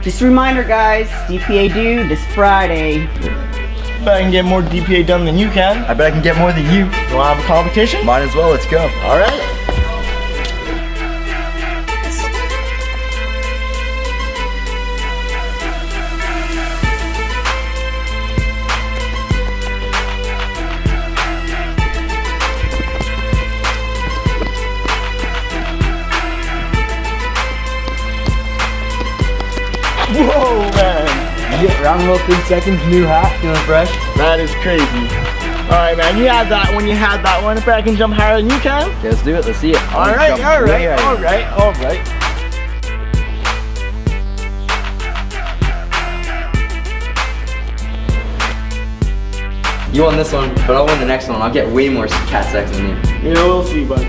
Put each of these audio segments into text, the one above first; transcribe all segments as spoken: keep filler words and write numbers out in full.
Just a reminder, guys, D P A due this Friday. I bet I can get more D P A done than you can. I bet I can get more than you. You wanna have a competition? Might as well, let's go. All right. Whoa, man. You get round roll three seconds, new hat, feeling fresh? That is crazy. All right, man, you had that one, you had that one. If I can jump higher than you can. Okay, let's do it, let's see it. All right, all right, all right, all right. You won this one, but I'll win the next one. I'll get way more cat sex than you. You know, we'll see, bud.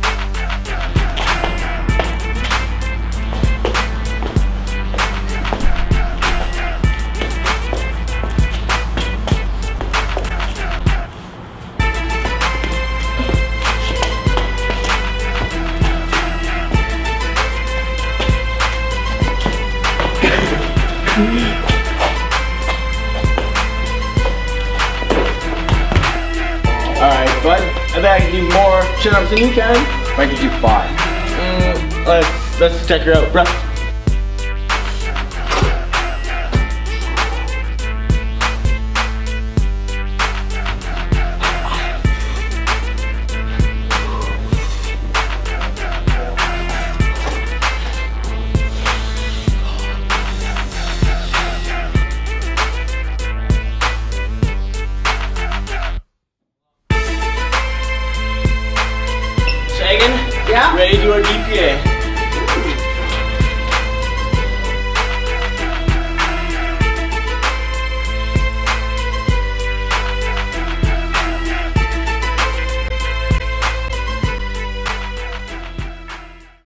Alright, bud. I bet I can do more chin-ups than you can. I could do five. Mm, let's let's check her out, bruh.